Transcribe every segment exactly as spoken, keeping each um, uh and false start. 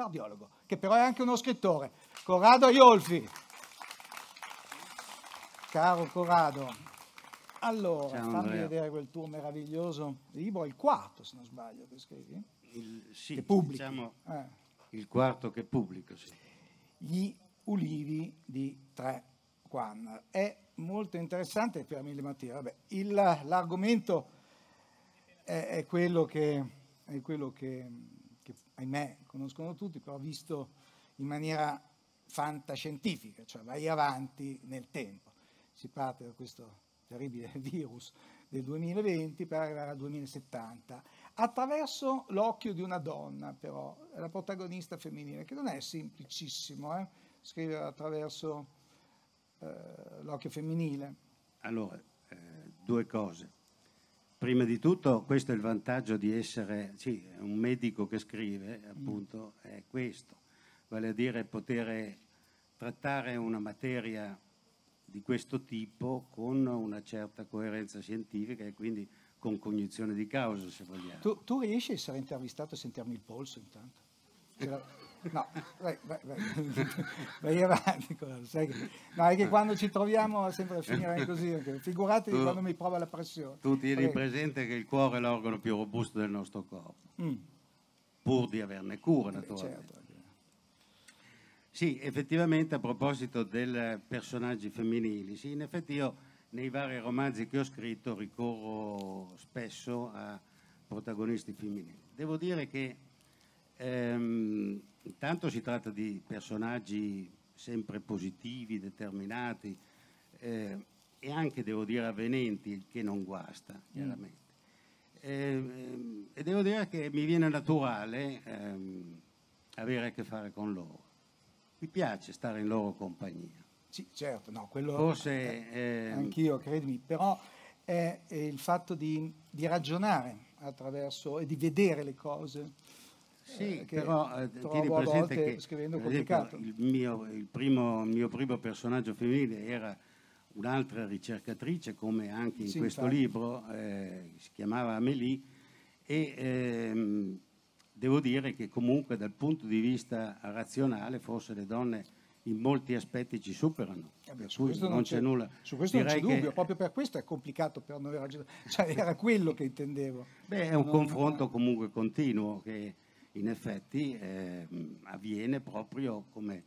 cardiologo, che però è anche uno scrittore, Corrado Iolfi. Caro Corrado, allora Ciao, fammi Andrea. vedere quel tuo meraviglioso libro, il quarto se non sbaglio che scrivi, Il, sì, che pubblichi. diciamo Eh. il quarto che pubblico, sì. Gli ulivi di Tre Quan. È molto interessante per Mille Mattia. Vabbè, il, l'argomento è, è quello, che, è quello che, che, ahimè, conoscono tutti, però visto in maniera fantascientifica, cioè vai avanti nel tempo. Si parte da questo terribile virus del duemilaventi per arrivare al duemilasettanta, attraverso l'occhio di una donna, però, la protagonista femminile, che non è semplicissimo, eh? Scrivere attraverso eh, l'occhio femminile. Allora, eh, due cose. Prima di tutto, questo è il vantaggio di essere, sì, un medico che scrive, appunto, mm. è questo, vale a dire poter trattare una materia di questo tipo con una certa coerenza scientifica e quindi con cognizione di causa, se vogliamo. Tu, tu riesci a essere intervistato e sentirmi il polso intanto? No, vai, vai, vai, vai avanti. Sai che, no, è che quando ci troviamo sempre a finire così, figurati tu, quando mi prova la pressione. Tu tieni presente che il cuore è l'organo più robusto del nostro corpo, mm. pur di averne cura, naturalmente. Certo. Sì, effettivamente a proposito dei personaggi femminili, sì, in effetti io nei vari romanzi che ho scritto ricorro spesso a protagonisti femminili. Devo dire che ehm, intanto si tratta di personaggi sempre positivi, determinati eh, e anche, devo dire, avvenenti, il che non guasta, chiaramente. Mm. E, e devo dire che mi viene naturale ehm, avere a che fare con loro. Mi piace stare in loro compagnia. Sì, certo, no, quello Forse eh, anch'io, credimi, però è, è il fatto di, di ragionare attraverso e di vedere le cose. Sì, eh, che però eh, tieni a presente volte che scrivendo per esempio, complicato. il mio, il, primo, il mio primo personaggio femminile era un'altra ricercatrice, come anche in sì, questo infatti. libro, eh, si chiamava Amélie, e ehm, devo dire che comunque dal punto di vista razionale forse le donne in molti aspetti ci superano. Eh beh, su questo non c'è, nulla. Su questo non c'è dubbio, che... proprio per questo è complicato per noi ragionare. Cioè, era quello che intendevo. Beh, è un non... confronto comunque continuo che in effetti eh, avviene proprio come,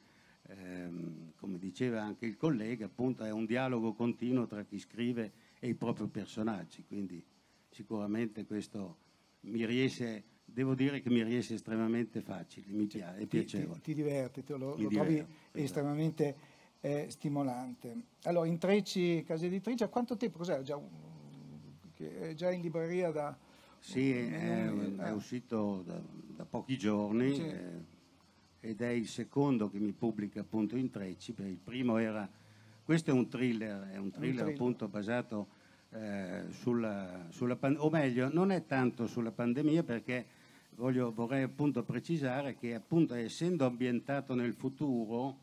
ehm, come diceva anche il collega, appunto è un dialogo continuo tra chi scrive e i propri personaggi, quindi sicuramente questo mi riesce, devo dire che mi riesce estremamente facile, mi piace, è piacevole. Ti, ti, ti diverte, te lo, mi lo trovi esatto. estremamente eh, stimolante. Allora, Intrecci, casa editrice, a quanto tempo? Cos'è? Già, che è già in libreria da... Sì, è, è uscito da, da pochi giorni sì. eh, ed è il secondo che mi pubblica appunto Intrecci. Per il primo era, questo è un thriller, è un thriller, un thriller. appunto basato eh, sulla, sulla pandemia, o meglio non è tanto sulla pandemia perché voglio, vorrei appunto precisare che appunto essendo ambientato nel futuro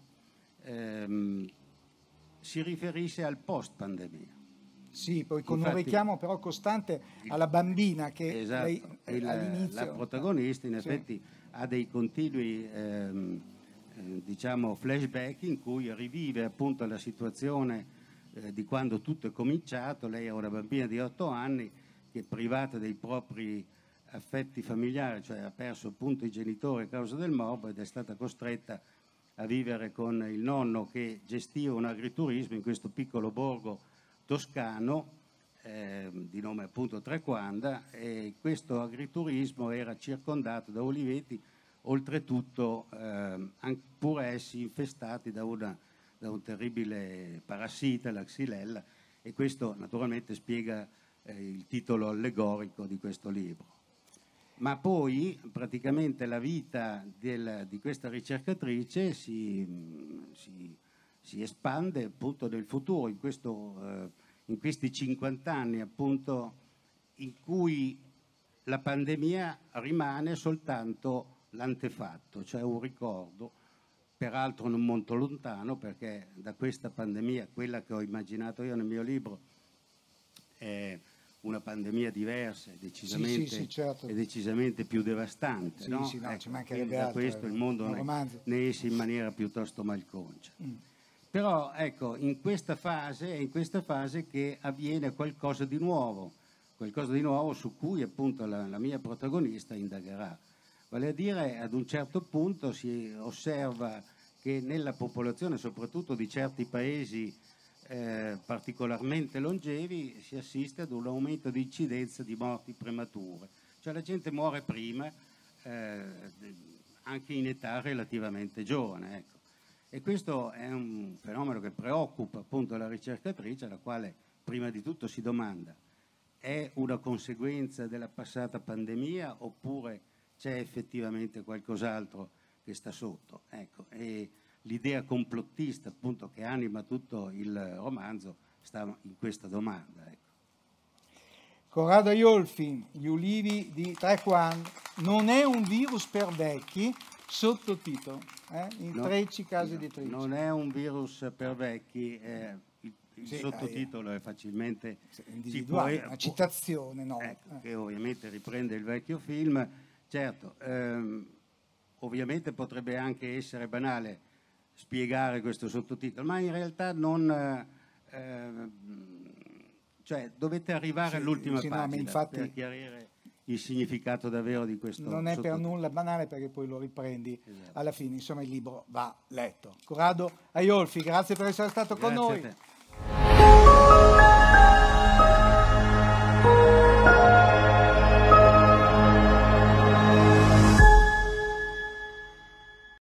ehm, si riferisce al post pandemia. Sì, poi con Infatti, un richiamo però costante alla bambina che esatto, lei il, all'inizio... La protagonista in sì. effetti ha dei continui ehm, eh, diciamo flashback in cui rivive appunto la situazione eh, di quando tutto è cominciato. Lei è una bambina di otto anni che è privata dei propri affetti familiari, cioè ha perso appunto i genitori a causa del morbo ed è stata costretta a vivere con il nonno che gestiva un agriturismo in questo piccolo borgo toscano eh, di nome appunto Trequanda, e questo agriturismo era circondato da oliveti, oltretutto eh, pur essi infestati da, una, da un terribile parassita, la xylella, e questo naturalmente spiega eh, il titolo allegorico di questo libro. Ma poi praticamente la vita del, di questa ricercatrice si, si si espande appunto nel futuro, in, questo, eh, in questi cinquanta anni appunto in cui la pandemia rimane soltanto l'antefatto, cioè un ricordo, peraltro non molto lontano, perché da questa pandemia, quella che ho immaginato io nel mio libro, è una pandemia diversa e decisamente, sì, sì, certo. è decisamente più devastante. Sì, no? sì, no, Ecco, ci mancherebbe da altro, questo eh, il mondo un ne, romanzo. ne esce in maniera piuttosto malconcia. Mm. Però ecco, in questa fase è in questa fase che avviene qualcosa di nuovo, qualcosa di nuovo su cui appunto la, la mia protagonista indagherà. Vale a dire, ad un certo punto si osserva che nella popolazione, soprattutto di certi paesi eh, particolarmente longevi, si assiste ad un aumento di incidenza di morti premature. Cioè la gente muore prima, eh, anche in età relativamente giovane. Ecco. E questo è un fenomeno che preoccupa appunto la ricercatrice, la quale prima di tutto si domanda: è una conseguenza della passata pandemia oppure c'è effettivamente qualcos'altro che sta sotto? Ecco, e l'idea complottista appunto che anima tutto il romanzo sta in questa domanda. Ecco. Corrado Aiolfi, Gli ulivi di Taekwon, non è un virus per vecchi, sottotitolo, eh? in No, tredici casi no, di trici. Non è un virus per vecchi, eh, il, il Sì, sottotitolo è facilmente individuale, si può, una citazione, no? Ecco, Eh. che ovviamente riprende il vecchio film. Certo, ehm, ovviamente potrebbe anche essere banale spiegare questo sottotitolo, ma in realtà non... Eh, cioè dovete arrivare Sì, all'ultima sì, no, pagina infatti per chiarire il significato davvero di questo non è per sottotitolo. nulla banale perché poi lo riprendi Esatto. alla fine, insomma il libro va letto. Corrado Aiolfi, grazie per essere stato Grazie con a noi. te.